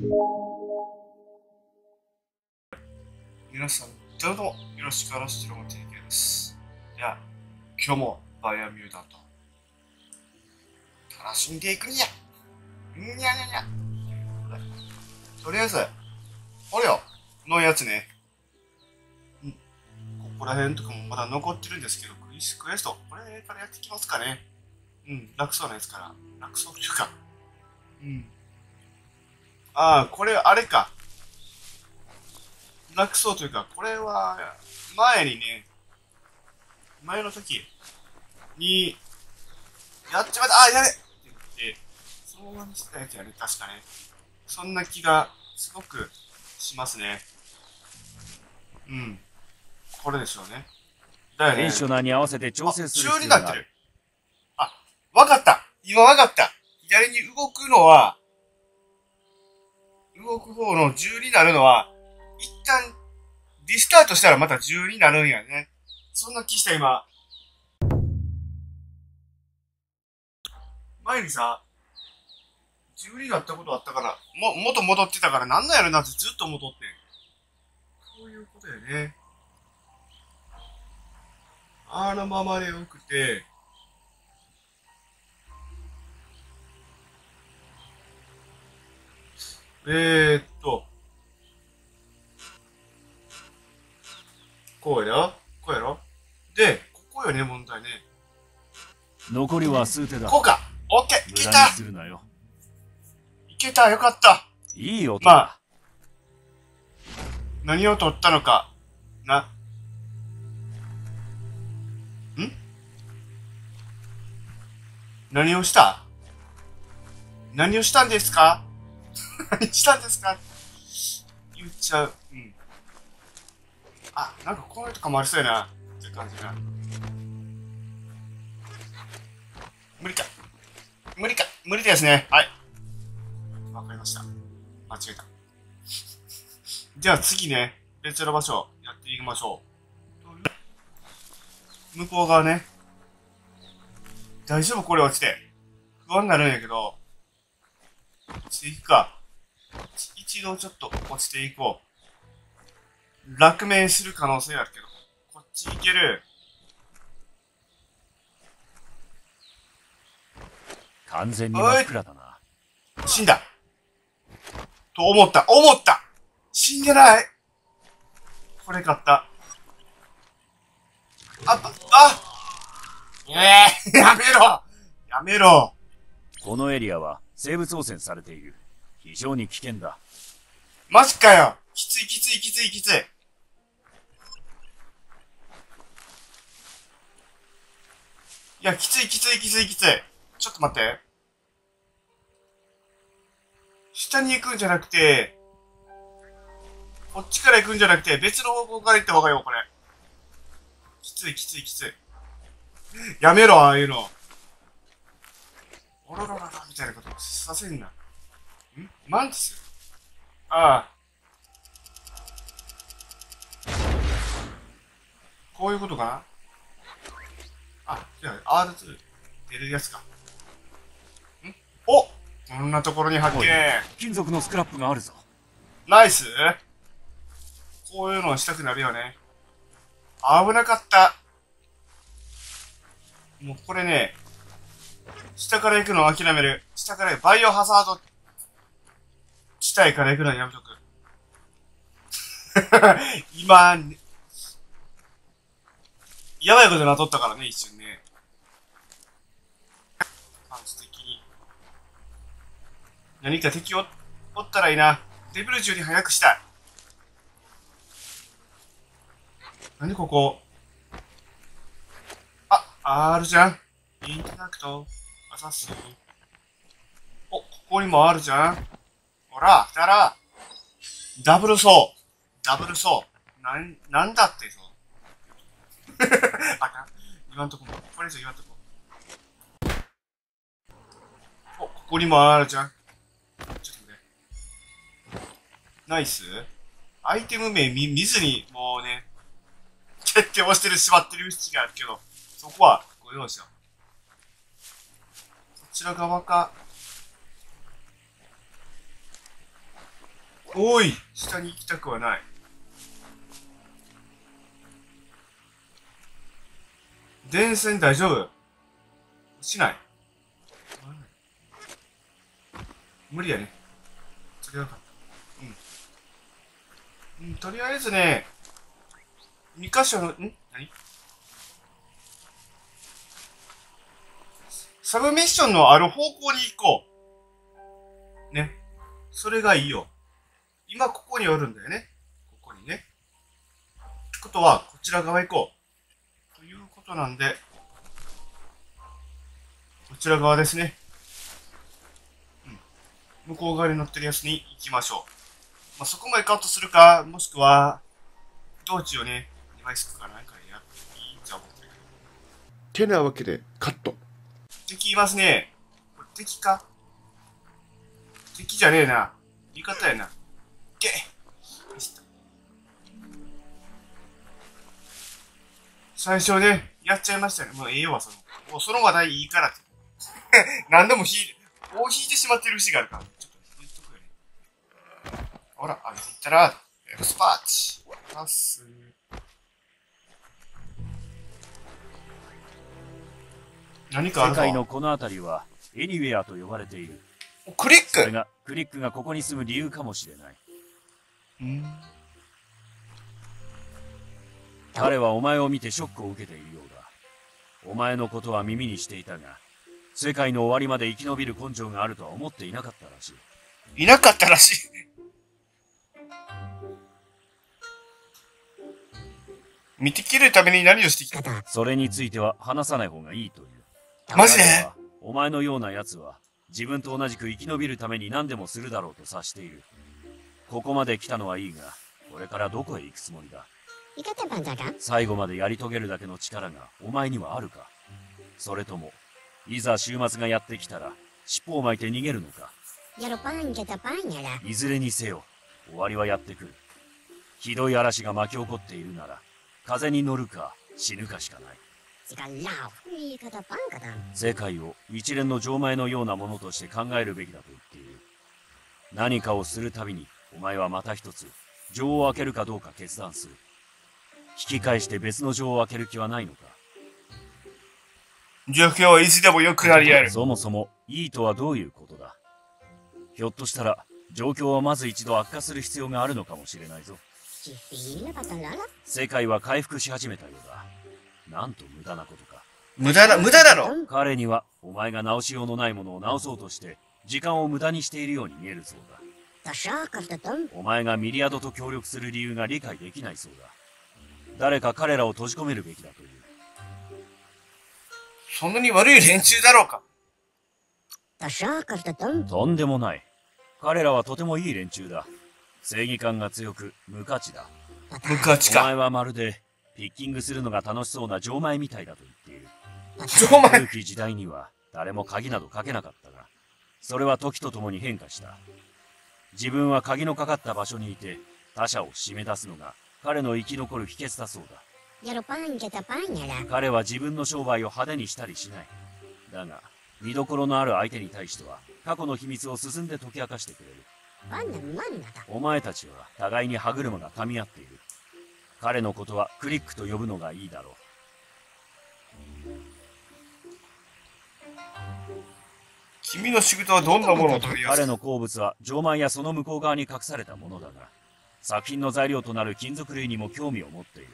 皆さん、どうもよろしくお願いします。です。では、今日もバイアミューダント楽しんでいくにゃ。にゃにゃにゃ。とりあえず、これよのやつね。ここら辺とかもまだ残ってるんですけど、クエスト、これからやっていきますかね。楽そうなやつから。楽そうというか。これ、あれか。楽そうというか、これは、前にね、前の時に、やっちまった、やれって言って、そのままにしてたやつやね、確かね。そんな気が、すごくしますね。これでしょうね。だよね。 テンショナーに合わせて調整する中になってる。わかった。今わかった。左に動くのは、動く方の10になるのは、一旦、リスタートしたらまた10になるんやね。そんな気した今。前にさ、10になったことあったから、元戻ってたからなんなんやろなってずっと戻って。そういうことやね。あのままでよくて、こうやろこうやろで、ここよね、問題ね。 残りは数手だ。 こうかオッケーいけたいけたよかったいい音だ。何を取ったのか。何をした何をしたんですか何したんですか言っちゃう。なんかこういうとかもありそうやな。って感じな。無理か。無理ですね。はい。わかりました。間違えた。じゃあ次ね、別の場所やっていきましょう。向こう側ね。大丈夫これ落ちて。不安になるんやけど、落ちていくか。一度ちょっと落ちていこう。落命する可能性あるけど、こっち行ける。 完全に真っ暗だな。 死んだと思った死んでないこれ勝った。やめろこのエリアは生物汚染されている。非常に危険だ。 マジかよきつい。いや、きつい。ちょっと待って。下に行くんじゃなくて、こっちから行くんじゃなくて、別の方向から行った方がいいよ、これ。きつい。やめろ、ああいうの。おろろろろ、みたいなことさせんな。マンティスこういうことかなじゃあ、R2 出るやつか。こんなところに発見。 金属のスクラップがあるぞ。 ナイスこういうのしたくなるよね。危なかった。もうこれね、下から行くのを諦める。下からバイオハザード地帯から行くのはやめとく。今、やばいことになっとったからね、一瞬ね。感じ的に。何か敵おったらいいな。レベル10に早くしたい。何ここR じゃん。インタラクト。アサシン。ここにもあるじゃん。ほら、来たら。ダブルソー。なんだってそう。言わんとこも。これ以上言わんとこ。ここにもあるじゃん。ちょっと待って。ナイスアイテム名見ずに、もうね、決定をしてる、縛ってる節があるけど、そこはご容赦。こちら側か。 おい、下に行きたくはない。電線大丈夫？落ちない。無理やね。それはよかった。うん、とりあえずね、2箇所の、何サブミッションのある方向に行こう。ね。それがいいよ。今ここにおるんだよね。ここにね。ってことは、こちら側行こう。ということなんで、こちら側ですね。向こう側に乗ってるやつに行きましょう。まあ、そこまでカットするか、もしくは、道中をね、デバイスかなんかでやっていいんじゃ思ってるけど。てなわけで、カット。敵いますね。これ敵か？敵じゃねえな。言い方やな。け最初ね、やっちゃいましたね。もうええわ、その。もうその話題いいからって。何でも引いてしまってる節があるから。ちょっと言っとくよね。ほら、あげていったら、スパーチ。パス。何かある世ぞ。 界のこの辺りはエニウェアと呼ばれている。 クリック。 それがクリックがここに住む理由かもしれない。彼はお前を見てショックを受けているようだ。お前のことは耳にしていたが、世界の終わりまで生き延びる根性があるとは思っていなかったらしい。 いなかったらしい。見て切るために何をしてきた？ それについては話さない方がいいという。 マジで？ 彼はお前のような奴は自分と同じく生き延びるために何でもするだろうと察している。ここまで来たのはいいが、これからどこへ行くつもりだ？最後までやり遂げるだけの力がお前にはあるか？それともいざ週末がやってきたら尻尾を巻いて逃げるのか？いずれにせよ終わりはやってくる。ひどい嵐が巻き起こっているなら風に乗るか死ぬかしかない。世界を一連の錠前のようなものとして考えるべきだと言っている。何かをするたびにお前はまた一つ錠を開けるかどうか決断する。引き返して別の錠を開ける気はないのか？ 状況はいつでも良くなり得る。 そもそもいいとはどういうことだ？ひょっとしたら状況はまず一度悪化する必要があるのかもしれないぞ。世界は回復し始めたようだ。なんと無駄なことか。 無駄だろ。 彼にはお前が直しようのないものを直そうとして時間を無駄にしているように見えるそうだ。お前がミリアドと協力する理由が理解できないそうだ。誰か彼らを閉じ込めるべきだという。 そんなに悪い連中だろうか？ とんでもない。彼らはとてもいい連中だ。正義感が強く無価値だ。 無価値か。 お前はまるでピッキングするのが楽しそうな錠前みたいだと言っている。 錠前。 古き時代には誰も鍵などかけなかったが、それは時とともに変化した。自分は鍵のかかった場所にいて他者を締め出すのが彼の生き残る秘訣だそうだ。彼は自分の商売を派手にしたりしない。だが見どころのある相手に対しては過去の秘密を進んで解き明かしてくれる。お前たちは互いに歯車が噛み合っている。彼のことはクリックと呼ぶのがいいだろう。 君の仕事はどんなものを取りやすい？ 彼の好物は錠前やその向こう側に隠されたものだが、作品の材料となる金属類にも興味を持っている。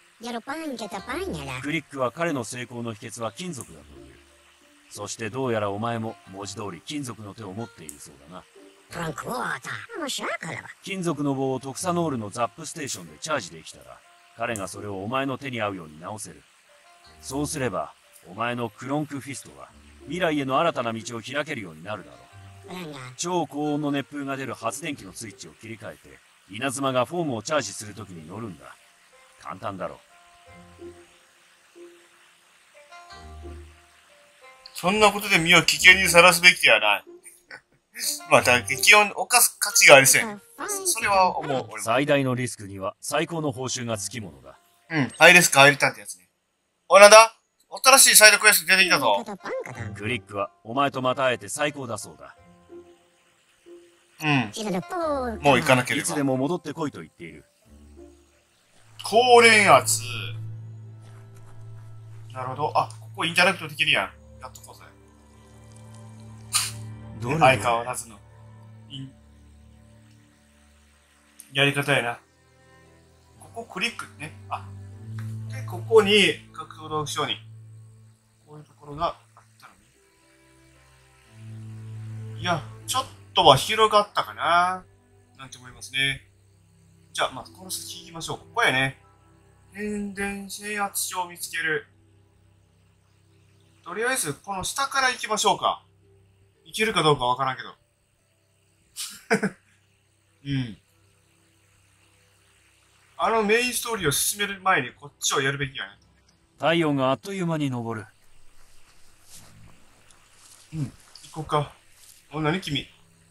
クリックは彼の成功の秘訣は金属だという。そしてどうやらお前も文字通り金属の手を持っているそうだな。金属の棒をトクサノールのザップステーションでチャージできたら、彼がそれをお前の手に合うように直せる。そうすれば、お前のクロンクフィストは未来への新たな道を開けるようになるだろう。超高温の熱風が出る発電機のスイッチを切り替えて、稲妻がフォームをチャージするときに乗るんだ。簡単だろう。 そんなことで身を危険にさらすべきではない。また、敵を犯す価値がありせん。それは思う。 最大のリスクには最高の報酬がつきものだ。 うん、ハイリスクハイリターンってやつね。おい、なんだ？新しいサイドクエスト出てきたぞ。 クリックはお前とまた会えて最高だそうだ。 うん。もう行かなければ。 いつでも戻ってこいと言っている。 高連圧。なるほど。あ、ここインタラクトできるやん。やっとこうぜ。相変わらずの。やり方やな。ここクリックね。あ。で、ここに、各都道府省に、こういうところがあったのに。いや、ちょっとは広がったかな。なんて思いますね。じゃあ、まずこの先行きましょう。ここやね。変電制圧所を見つける。とりあえず、この下から行きましょうか。行けるかどうかわからんけど。うん。あのメインストーリーを進める前にこっちをやるべきやね。 体温があっという間に昇る。 うん。行こうか。お、なに君。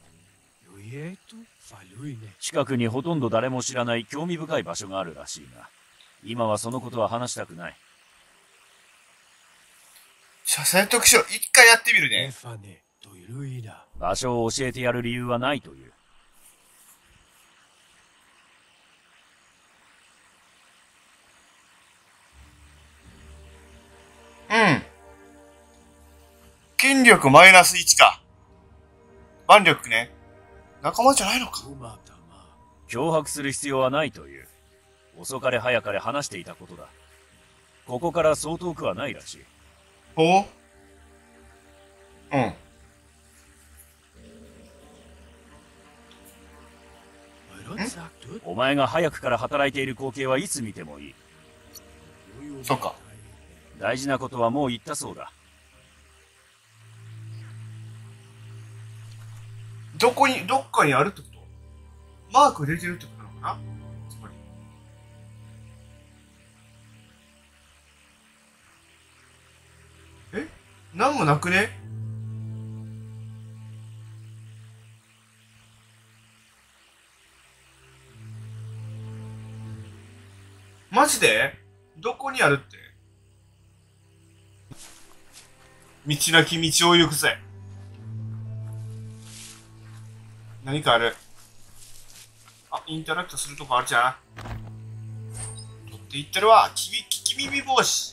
近くにほとんど誰も知らない興味深い場所があるらしいが、今はそのことは話したくない。 車載特徴、一回やってみるね。 場所を教えてやる理由はないという。 うん。筋力マイナス1か。腕力ね。仲間じゃないのか。 脅迫する必要はないという。遅かれ早かれ話していたことだ。ここからそう遠くはないらしい。 ほう。うん。 お前が早くから働いている光景はいつ見てもいい。 そっか。 大事なことはもう言ったそうだ。 どっかにあるってこと？マーク出てるってことなのかな？つまり。なんもなくね？マジで？どこにあるって？道なき道を行くぜ。何かある。あ、インタラクトするとこあるじゃん。取っていってるわ。聞き耳帽子。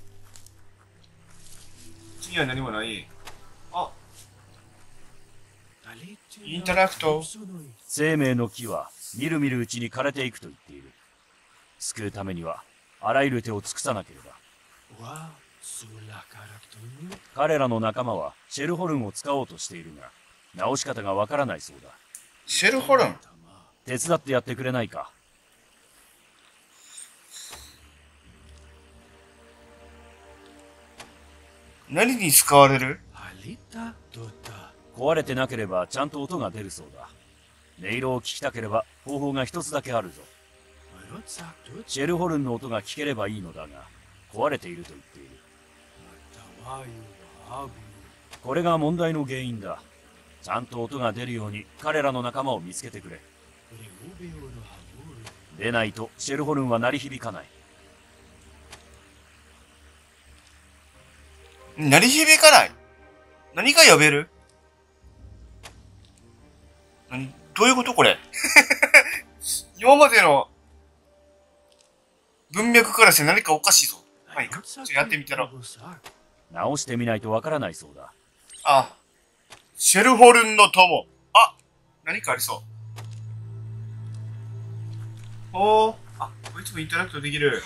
次は何もない。あ、インタラクト。 生命の木はみるみるうちに枯れていくと言っている。救うためにはあらゆる手を尽くさなければ。彼らの仲間はシェルホルンを使おうとしているが、直し方がわからないそうだ。 シェルホルン？ 手伝ってやってくれないか。 何に使われる？ 壊れてなければちゃんと音が出るそうだ。音色を聞きたければ方法が一つだけあるぞ。シェルホルンの音が聞ければいいのだが、壊れていると言っている。これが問題の原因だ。ちゃんと音が出るように彼らの仲間を見つけてくれ。でないとシェルホルンは鳴り響かない。 鳴り響かない？何が呼べる？どういうことこれ？今までの文脈からして何かおかしいぞ。はい、ちょっとやってみたら。 直してみないとわからないそうだ。 あ、シェルホルンの友。あ、何かありそう。おー、あ、こいつもインタラクトできる。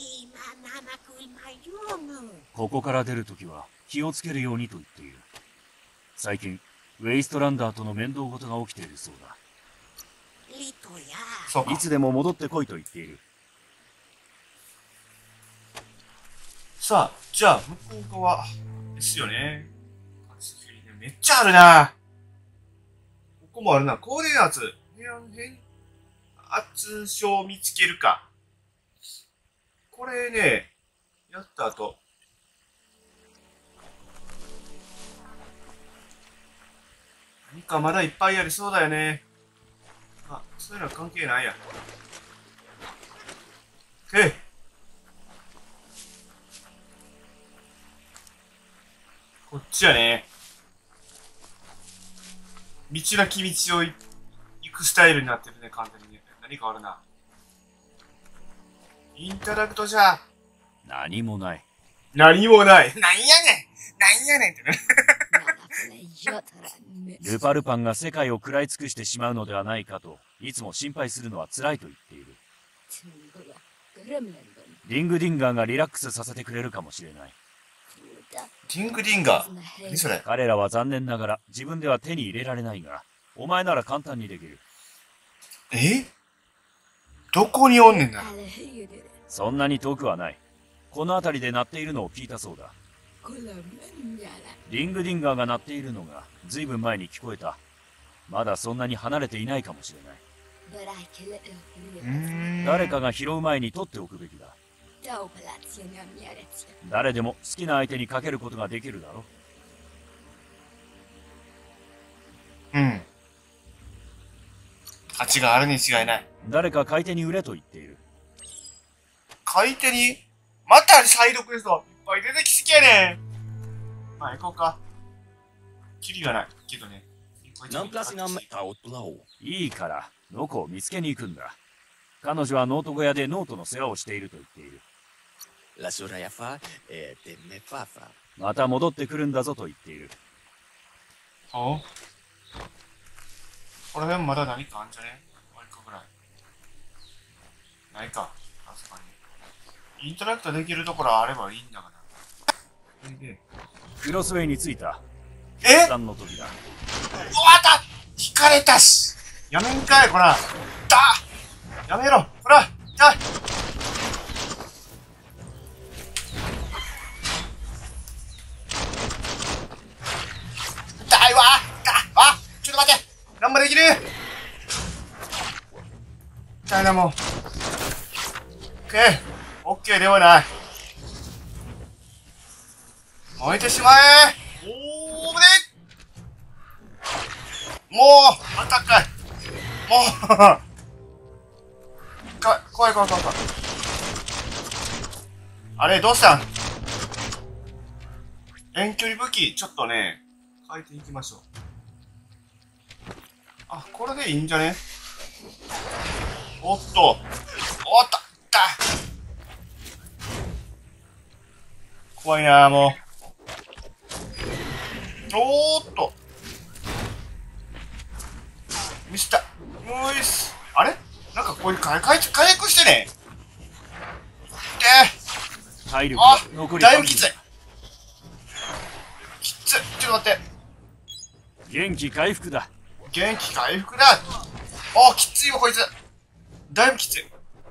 ここから出るときは気をつけるようにと言っている。最近、ウェイストランダーとの面倒事が起きているそうだ。 そうか。 いつでも戻ってこいと言っている。 さあ、じゃあ、向こう側ですよね。めっちゃあるな。ここもあるな。高電圧。変圧症を見つけるか。これね、やった後。何かまだいっぱいありそうだよね。あ、そういうのは関係ないや。こっちやね。道なき道を行っクスタイルになってるね、完全にね。何かあるな。インタラクトじゃ。 何もない。 何もない。なんやねんなんやねんってね。 ルパルパンが世界を食らい尽くしてしまうのではないかと、いつも心配するのは辛いと言っている。リングディンガーがリラックスさせてくれるかもしれない。 ディングディンガー。何それ。 彼らは残念ながら自分では手に入れられないが、お前なら簡単にできる。 どこにおんねんな。 そんなに遠くはない。この辺りで鳴っているのを聞いたそうだ。リングディンガーが鳴っているのがずいぶん前に聞こえた。まだそんなに離れていないかもしれない。誰かが拾う前に取っておくべきだ。誰でも好きな相手にかけることができるだろう。価値があるに違いない。 誰か買い手に売れと言っている。 買い手にまたサイドクエストいっぱい出てきすぎやねん。まあ行こうか。キリがないけどね。 いいから、ノコを見つけに行くんだ。彼女はノート小屋でノートの世話をしていると言っている。また戻ってくるんだぞと言っている。 お？この辺まだ何かあんじゃね？もう一個ぐらい。ないか。確かに。インタラクトできるところあればいいんだから。 クロスウェイに着いた。の時だ。 終わった引かれたしやめんかい、こらやめろこら痛い痛いわちょっと待って何もできる痛いなもう。オッケーではない。燃えてしまえおーぶねもうまたかいもう怖いあれどうしたん遠距離武器ちょっとね変えていきましょう。あ、これでいいんじゃね。おっと怖いなもう。おーっとミスったもういいっす。あれなんかこういう回復してね体力が残りだいぶきついちょっと待って元気回復だきついわこいつだいぶきつい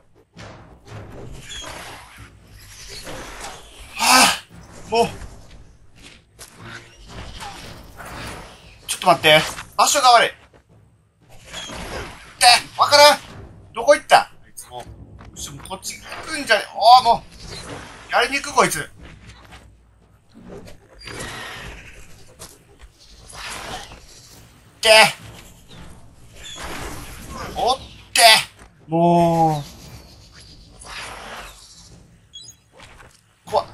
もうちょっと待って場所が悪いわからんどこ行ったあいつもこっち行くんじゃねもうやりに行くこいつおってもう怖っ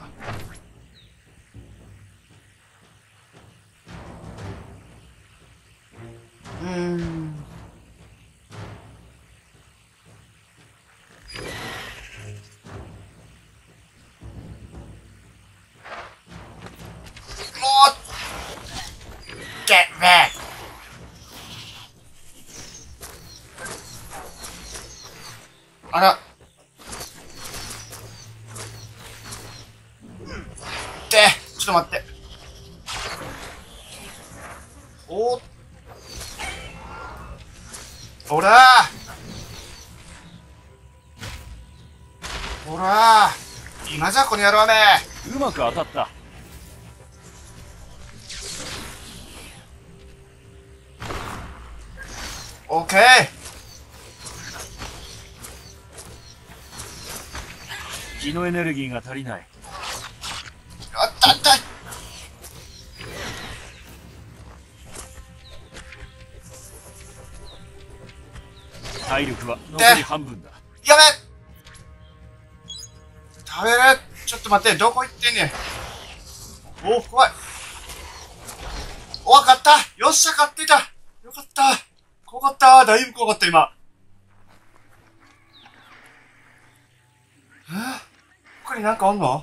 あらちょっと待ってほら今じゃこの野郎めうまく当たった。 オッケー気のエネルギーが足りない。 あった体力は残り半分だ。 やべ食べれちょっと待ってどこ行ってんねん怖いわかったよっしゃ勝ってたよかった怖かったー。だいぶ怖かった、今。他になんかあんの？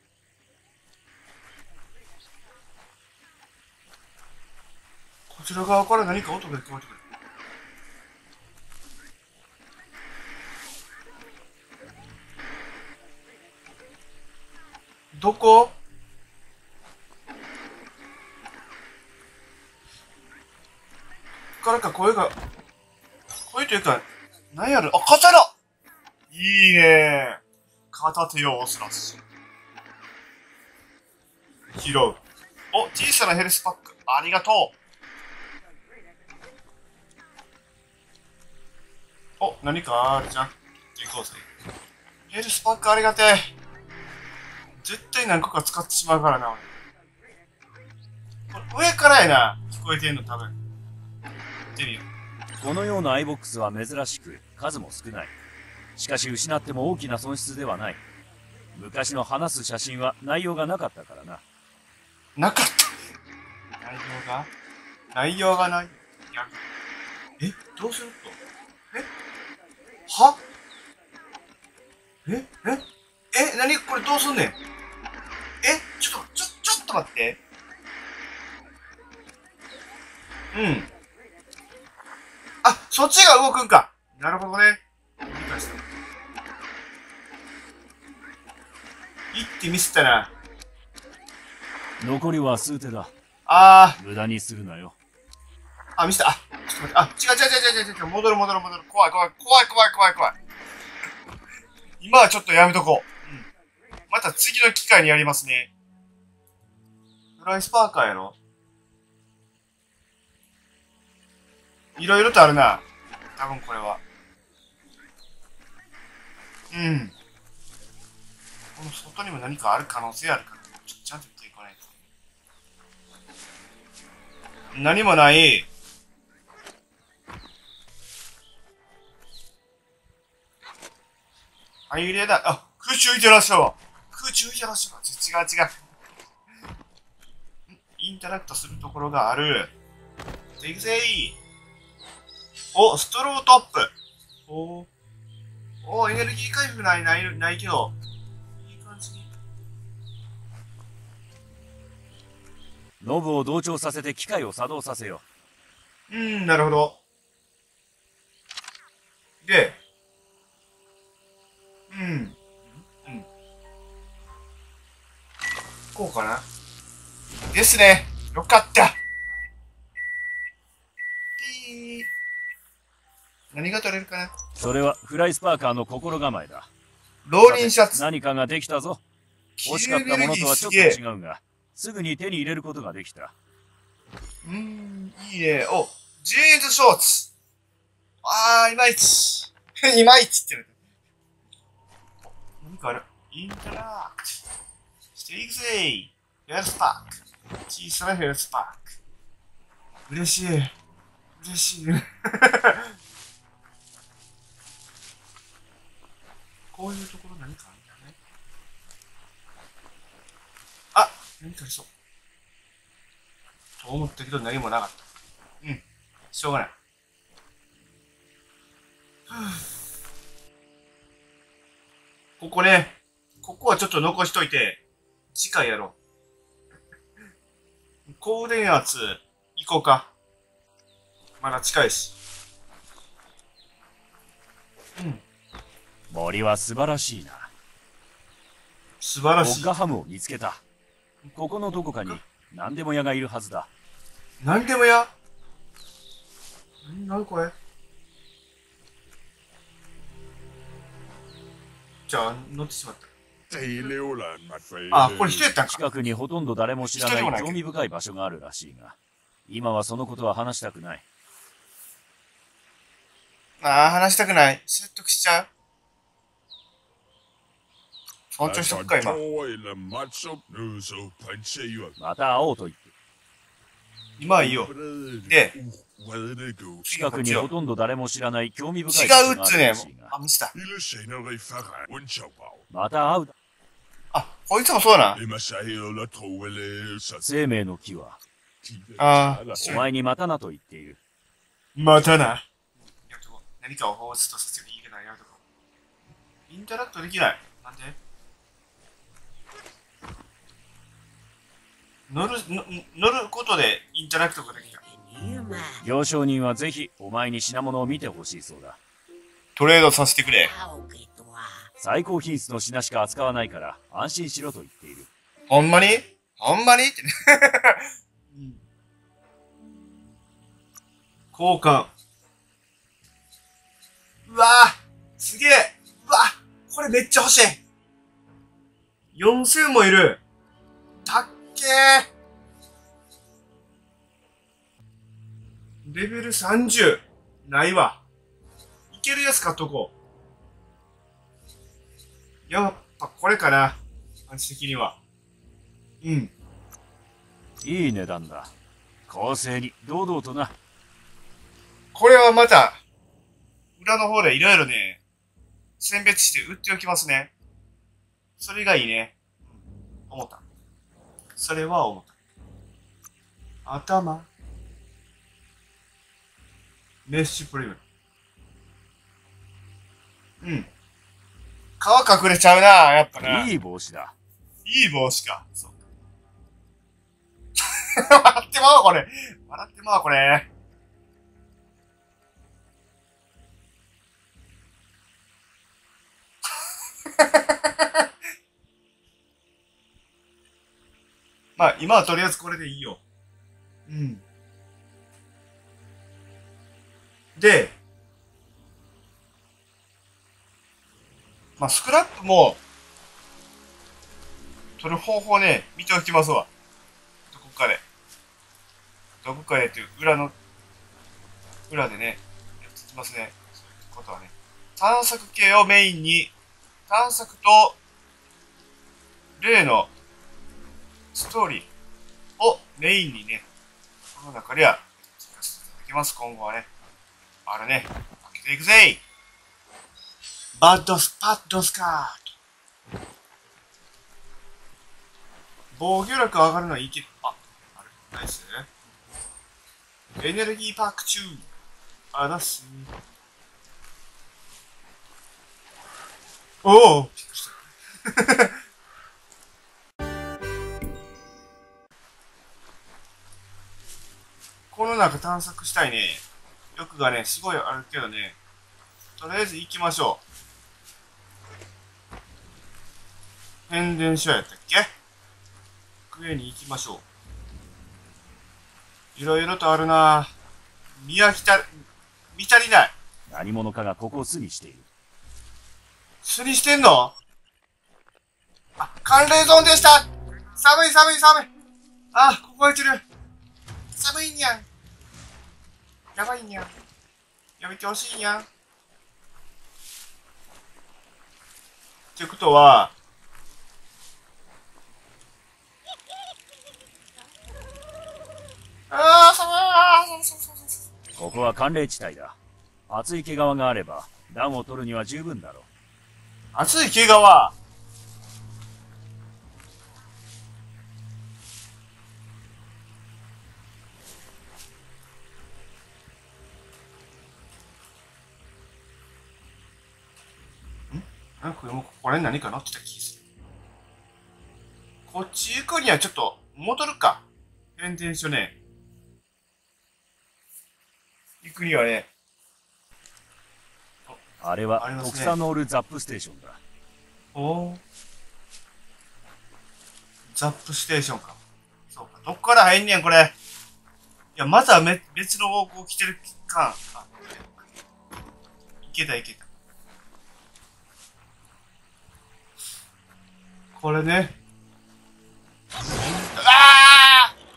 こちら側から何か音が聞こえてくる。どこ？からか声が、声というか、何やる？あ、刀！いいねー。片手を押すらしい。拾う。お、小さなヘルスパック。ありがとう。お、何かあるじゃん。行こうぜ。ヘルスパックありがてえ。絶対何個か使ってしまうからな、俺。これ上からやな。聞こえてんの、多分。見てみよこのようなアイボックスは珍しく、数も少ない。しかし失っても大きな損失ではない。昔の話す写真は内容がなかったからな。 なかった。内容がない。え、どうすると？は？何これどうすんねん？ちょっと待って。うん。あ、そっちが動くんか。なるほどね。理解した。一気ミスったな。 残りは数手だ。無駄にするなよ。 ミスった。ちょっと待って。違う。戻る。怖い。今はちょっとやめとこう。うん。また次の機会にやりますね。フライスパーカーやろ？いろいろとあるな。多分これは。うん。この外にも何かある可能性あるから、ちゃんと見ていかないと。何もない。入れだ。あ、空中浮いてらっしゃるわ。違う。インタラクトするところがある。いくぜい。お、ストロートップ。エネルギー回復ないけど。いい感じに。 ノブを同調させて機械を作動させよう。なるほど。で、こうかな。ですね。よかった。何が取れるかな。 それはフライスパーカーの心構えだ。 ローリンシャツ。 何かができたぞ。欲しかったものとはちょっと違うが、すぐに手に入れることができた。 いいね。お、ジーンズショーツ。いまいち。いまいちって言ってる。何かある？インタラクト。していくぜー。ヘルスパーク。小さなヘルスパーク。嬉しい。こういうところ何かあるんだね。何かありそう。と思ったけど何もなかった。しょうがない。ここね。ここはちょっと残しといて、次回やろう。高電圧、行こうか。まだ近いし。 森は素晴らしいな。 素晴らしい。 ボッガハムを見つけた。ここのどこかに何でも屋がいるはずだ。 何でも屋？何これ？じゃあ、乗ってしまった。これ人やったんか。 近くにほとんど誰も知らない興味深い場所があるらしいが、今はそのことは話したくない。 話したくない。説得しちゃう。尊重しとくか、今。 また会おうと言って。 今はいいよ。で、 近くにほとんど誰も知らない興味深い場所があるらしいが。 見せた。 また会う。 こいつもそうな。 生命の木は、お前にまたなと言っている。 またな。やめとこう。何かを放出とさせるいいけないやめとこう。インタラクトできない。なんで乗ることでインタラクトができない。 行商人はぜひお前に品物を見てほしいそうだ。 トレードさせてくれ。 最高品質の品しか扱わないから安心しろと言っている。 ほんまにほんまにってね。交換。うわぁすげえうわこれめっちゃ欲しい !4000 もいるたっけーレベル30ないわ。いけるやつ買っとこう。やっぱこれかな。感じ的には。うん。 いい値段だ。公正に堂々とな。 これはまた、裏の方でいろいろね、選別して売っておきますね。それがいいね。思った。それは思った。頭。メッシュプリム。うん。皮隠れちゃうな、やっぱな。 いい帽子だ。 いい帽子か。そう。笑ってまう、これ。笑ってまう、これ。まあ、今はとりあえずこれでいいよ。うん。で、まあ、スクラップも、取る方法ね、見ておきますわ。どこかで。どこかでっていう、裏でね、やっていきますね。そういうことはね。探索系をメインに、探索と、例の、ストーリーをメインにね、この中では、追加していただきます。今後はね。あれね、開けていくぜパッドスカート。防御力上がるのはいいけど、あれ、ナイス。エネルギーパック中。あ、だっす。おおびっくりした。この中探索したいね。欲がね、すごいあるけどね。とりあえず行きましょう。変電所やったっけ上に行きましょう。いろいろとあるなぁ。見足りない。 何者かがここを巣にしている。 巣にしてんのあ、寒冷ゾーンでした。寒い。あ、ここ空いてる。寒いにゃん。やばいにゃん。やめてほしいにゃん。ってことは、あー、寒い。 ここは寒冷地帯だ。厚い毛皮があれば暖を取るには十分だろう。 熱い毛皮。んこれ何か乗ってた気がする。こっち行くにはちょっと戻るか。変電所ね。行くにはね。 あれはトクサノールザップステーションだ。 おー。ザップステーションか。そうか。どっから入んねん、これ。いや、また別の方向来てるか。いけた。これね。ああ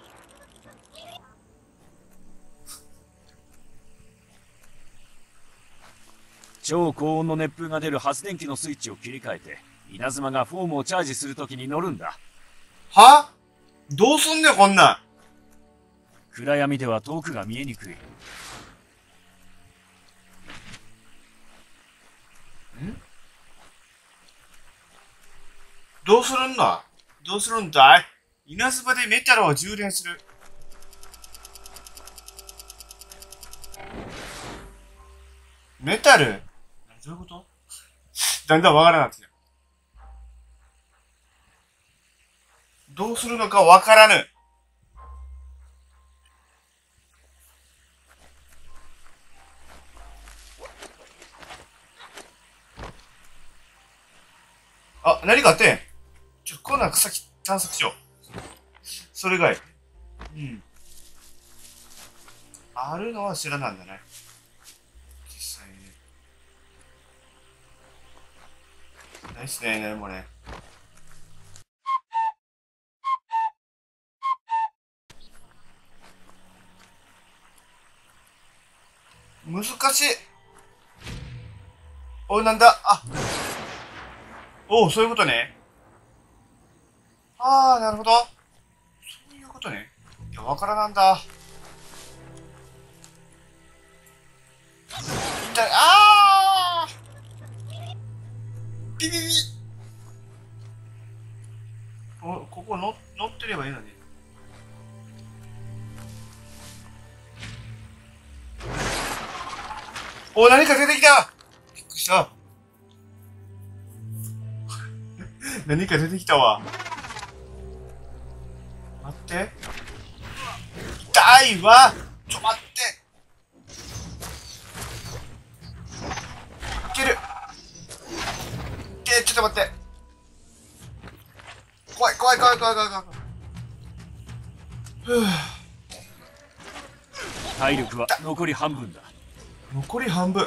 超高温の熱風が出る発電機のスイッチを切り替えて、稲妻がフォームをチャージするときに乗るんだ。 はどうすんねん、こんなん。 暗闇では遠くが見えにくい。 どうするんだい稲妻でメタルを充電する。 メタル？どういうこと？だんだんわからなくなってきた。どうするのかわからぬ。あ、何かあってん。こんなん草木探索しよう。それがいい。うん。あるのは知らなんだね。実際に。ないっすね、何もね。難しい。お、なんだ。あ。おう、そういうことね。ああ、なるほど。そういうことね。いや、わからなんだ。痛い。ああビビビお、ここ乗ってればいいのに。お、何か出てきた。びっくりした。何か出てきたわ。待って。痛いわ。ちょ、待って。いける。ちょっと待って。怖い怖い怖い怖い怖い怖い。ふぅ。 体力は残り半分だ。 残り半分。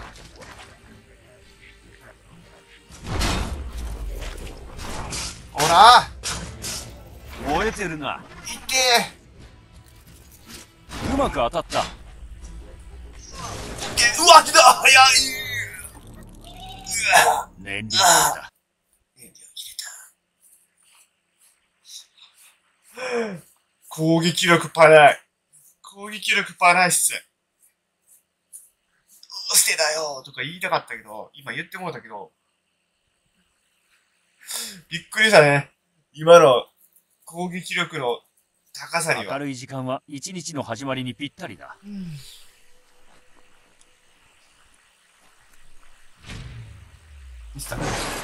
ほら燃えてるな。 いてうまく当たった。 うわ、来た。早い。 燃料だ。 燃料切れた。攻撃力パライ。攻撃力パライっす。どうしてだよとか言いたかったけど、今言ってもうたけど、びっくりしたね。今の攻撃力の高さには。 明るい時間は一日の始まりにぴったりだ。 ミスター。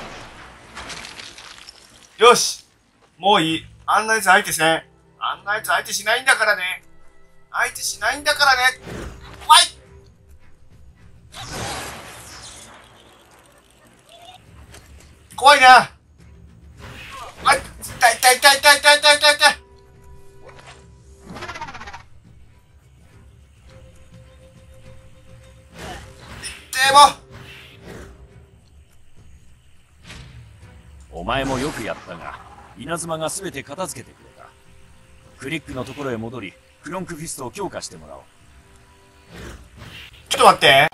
よし、もういい。あんなやつ相手しない。あんなやつ相手しないんだからね。相手しないんだからね。怖い。怖いな。あ、痛い痛い痛い痛い痛い痛い痛い痛い。でも。 お前もよくやったが、稲妻が全て片付けてくれた。クリックのところへ戻り、クロンクフィストを強化してもらおう。 ちょっと待って。